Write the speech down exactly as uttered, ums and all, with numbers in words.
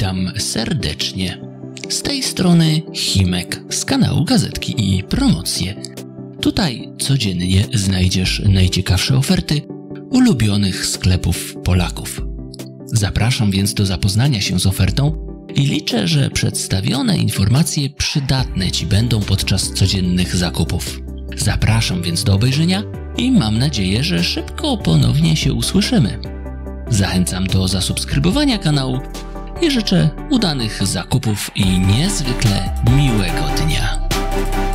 Witam serdecznie. Z tej strony Himek z kanału Gazetki i Promocje. Tutaj codziennie znajdziesz najciekawsze oferty ulubionych sklepów Polaków. Zapraszam więc do zapoznania się z ofertą i liczę, że przedstawione informacje przydatne Ci będą podczas codziennych zakupów. Zapraszam więc do obejrzenia i mam nadzieję, że szybko ponownie się usłyszymy. Zachęcam do zasubskrybowania kanału i życzę udanych zakupów i niezwykle miłego dnia.